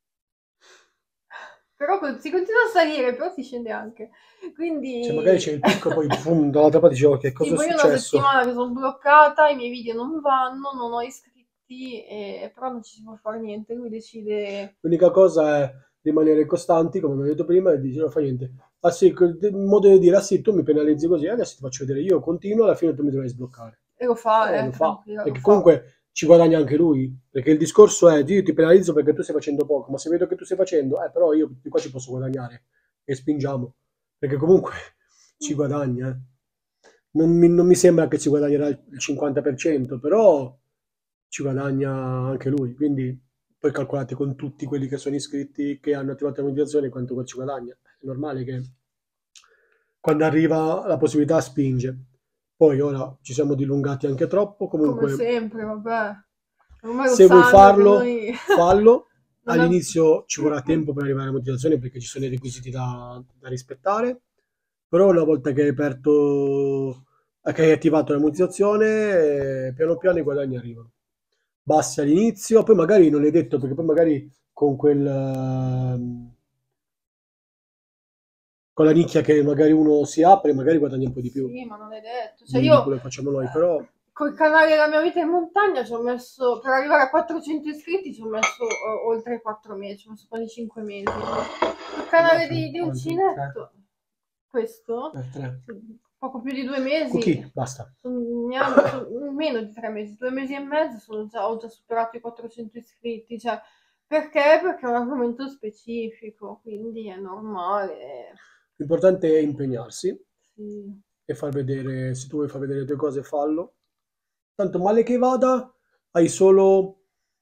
Però si continua a salire, però si scende anche. cioè, magari Quindi c'è il picco e poi boom, dall'altra parte dicevo che sì, cosa è poi una successo? settimana che sono bloccata, i miei video non vanno, non ho iscritti, però non ci si può fare niente. Lui decide. L'unica cosa è rimanere costanti, come mi hai detto prima, e dici non fa niente. Ah sì, il modo di dire, ah sì, tu mi penalizzi così, adesso ti faccio vedere, io continuo, alla fine tu mi dovrai sbloccare. E lo fa, E lo fa, tranquilla, lo perché fa. comunque ci guadagna anche lui, perché il discorso è, io ti penalizzo perché tu stai facendo poco, ma se vedo che tu stai facendo, però io di qua ci posso guadagnare, e spingiamo, perché comunque ci guadagna. Non mi sembra che ci guadagnerà il 50%, però ci guadagna anche lui, quindi poi calcolate con tutti quelli che sono iscritti, che hanno attivato la motivazione, quanto ci guadagna. È normale che quando arriva la possibilità spinge. Poi ora ci siamo dilungati anche troppo, Come comunque sempre, vabbè. Ormai lo se vuoi sanno che farlo, noi fallo. non ab- All'inizio ci vorrà tempo per arrivare alla motivazione perché ci sono i requisiti da rispettare, però una volta che hai aperto, che hai attivato la monetizzazione, piano piano i guadagni arrivano. Bassi all'inizio, poi magari non è detto perché poi magari con la nicchia che magari uno si apre, magari guadagna un po' di più Sì, ma non è detto. Cioè di io quello che facciamo noi, però col canale La mia vita in montagna ci ho messo, per arrivare a 400 iscritti ci ho messo oltre 4 mesi, ci ho messo quasi 5 mesi. Il là canale sono di quanti? Uncinetto, questo, 3. poco più di 2 mesi, Cookie, basta. meno di 3 mesi, 2 mesi e mezzo ho già superato i 400 iscritti, cioè, perché? Perché è un argomento specifico, quindi è normale. L'importante è impegnarsi Sì. e far vedere, se tu vuoi far vedere le tue cose, fallo. Tanto male che vada, hai solo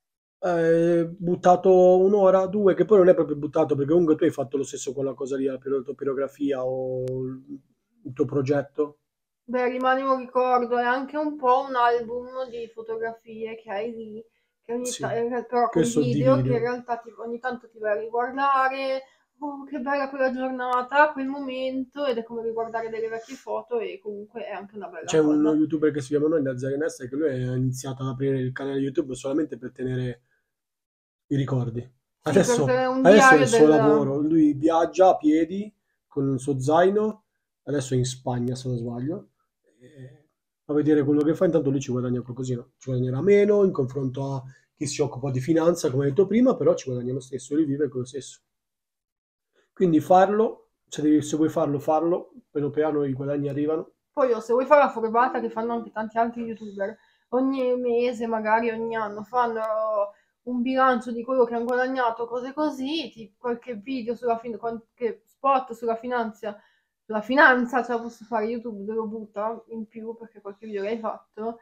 buttato un'ora, due, che poi non è proprio buttato, perché comunque tu hai fatto lo stesso con la cosa lì, la pirografia o il tuo progetto. Beh, rimane un ricordo, è anche un po' un album di fotografie che hai lì, che Sì, però che con i video che in suddivido. realtà ogni tanto ti vai a riguardare, oh, che bella quella giornata, quel momento, ed è come riguardare delle vecchie foto e comunque è anche una bella C'è uno cosa. youtuber che si chiama noi, Nazare Nesta, che lui ha iniziato ad aprire il canale YouTube solamente per tenere i ricordi. Sì, per tenere un Adesso è il diario suo del... lavoro, lui viaggia a piedi con il suo zaino, adesso è in Spagna se non sbaglio, e fa vedere quello che fa, intanto lui ci guadagna qualcosina, ci guadagnerà meno in confronto a chi si occupa di finanza, come detto prima, però ci guadagna lo stesso, lui vive con lo stesso. Quindi farlo, se vuoi farlo, farlo, piano piano i guadagni arrivano. Poi se vuoi fare la furbata che fanno anche tanti altri youtuber, ogni mese, magari ogni anno, fanno un bilancio di quello che hanno guadagnato, cose così, qualche video qualche spot sulla finanza ce la posso fare, YouTube te lo butta in più perché qualche video l'hai fatto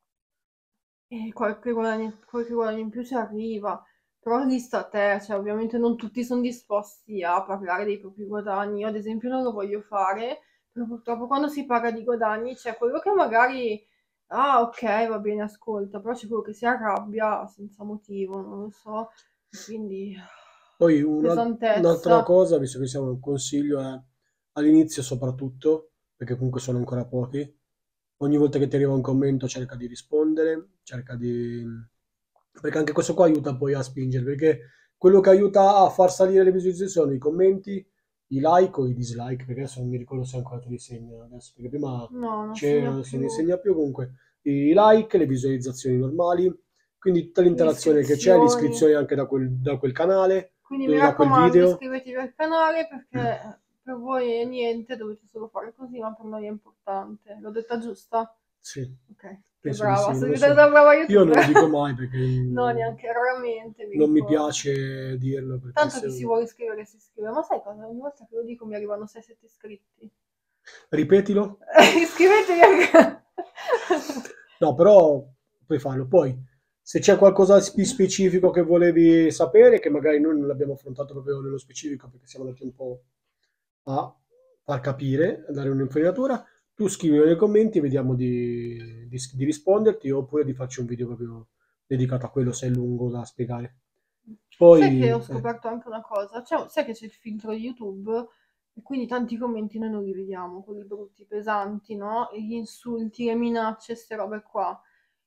e qualche guadagno in più ci arriva. Però lì sta a te, cioè ovviamente non tutti sono disposti a parlare dei propri guadagni. Io ad esempio non lo voglio fare, però purtroppo quando si parla di guadagni c'è quello che magari, ah ok, va bene, ascolta, però c'è quello che si arrabbia senza motivo, non lo so, e quindi Poi un'altra pesantezza. cosa, visto che siamo un consiglio, è all'inizio soprattutto, perché comunque sono ancora pochi, ogni volta che ti arriva un commento cerca di rispondere, cerca di... perché anche questo qua aiuta poi a spingere, perché quello che aiuta a far salire le visualizzazioni sono i commenti, i like o i dislike, perché adesso non mi ricordo se ancora te li segna adesso, perché prima No, non segna se ne più. segna più comunque, i like, le visualizzazioni normali, quindi tutta Le l'interazione che c'è, iscrizioni. l'iscrizione anche da quel canale, Quindi mi da quel raccomando, video. iscrivetevi al canale perché per voi è niente, dovete solo fare così, ma per noi è importante. L'ho detta giusta? Sì, Ok, che penso di brava, sì, sto non lo diventando so. una brava Io non lo youtuber. dico mai perché No, neanche raramente mi non mi ricordo. piace dirlo, perché Tanto se... chi si vuole iscrivere si iscrive, ma sai cosa? Ogni volta che lo dico mi arrivano 6-7 iscritti. Ripetilo. Iscrivetevi al canale. No, però puoi farlo. Poi, se c'è qualcosa di specifico che volevi sapere, che magari noi non l'abbiamo affrontato proprio nello specifico perché siamo andati un po' a far capire, a dare un'infarinatura, tu scrivilo nei commenti e vediamo di risponderti oppure di farci un video proprio dedicato a quello se è lungo da spiegare. Sai che ho Poi, scoperto anche una cosa? Cioè, sai che c'è il filtro di YouTube e quindi tanti commenti noi non li vediamo, quelli brutti, pesanti, no? E gli insulti, le minacce, queste robe qua.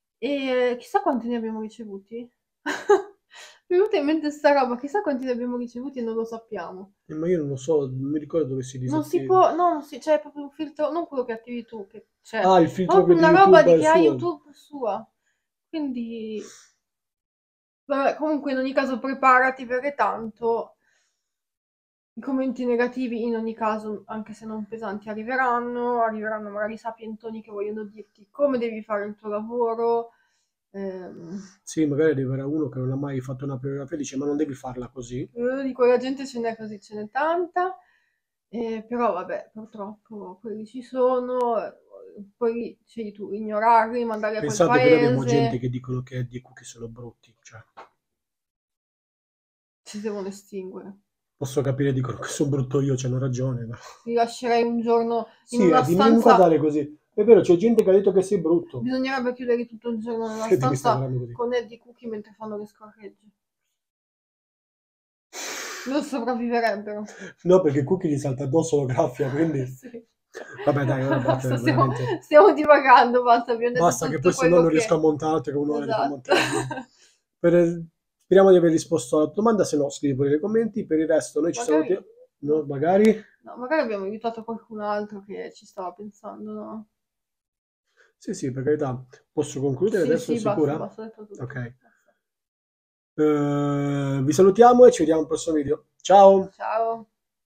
E chissà quanti ne abbiamo ricevuti? Mi è venuta in mente sta roba, chissà quanti ne abbiamo ricevuti e non lo sappiamo. ma io non lo so, non mi ricordo dove si Non si disattiva. può, no, non si, c'è proprio un filtro, non quello che attivi tu, che c'è, Ah, il filtro proprio di una roba di YouTube che ha suo. YouTube sua. Quindi, vabbè, comunque in ogni caso preparati perché tanto i commenti negativi in ogni caso, anche se non pesanti, arriveranno magari sapientoni che vogliono dirti come devi fare il tuo lavoro. Ehm, Sì, magari arriverà uno che non ha mai fatto una coreografia e dice ma non devi farla così. di quella gente ce n'è così, ce n'è tanta, però vabbè, purtroppo quelli ci sono, poi scegli tu, ignorarli, mandarli a quel Pensate che noi abbiamo gente paese, che dicono che Eddie e Cookie sono brutti, cioè si devono estinguere. posso capire dicono che sono brutto io, c'hanno ragione, ma... Li lascerei un giorno in Sì, una Eddie, non mi stanza. guardare così. È vero, c'è gente che ha detto che sei brutto. Bisognerebbe chiuderli tutto il giorno nella Eddie mi sta stanza guardando così. con Eddie Cookie mentre fanno le scorregge. Non sopravviverebbero. No, perché Cookie gli salta addosso la graffia, quindi... Sì. Vabbè, dai, ora basta, Basta, veramente... stiamo divagando, basta, abbiamo detto Basta, che poi tutto se no quello non riesco a che... montare altro che un'ora per Esatto. montare il video. Speriamo di aver risposto alla tua domanda, se no scrivi pure nei commenti. Per il resto noi ci salutiamo. Magari... No, No. magari... No, magari abbiamo aiutato qualcun altro che ci stava pensando, no? Sì, sì, per carità. Posso concludere Sì, adesso, sì, basta, sicura? basta, ho detto tutto. Ok. Basta. Vi salutiamo e ci vediamo al prossimo video. Ciao! Ciao.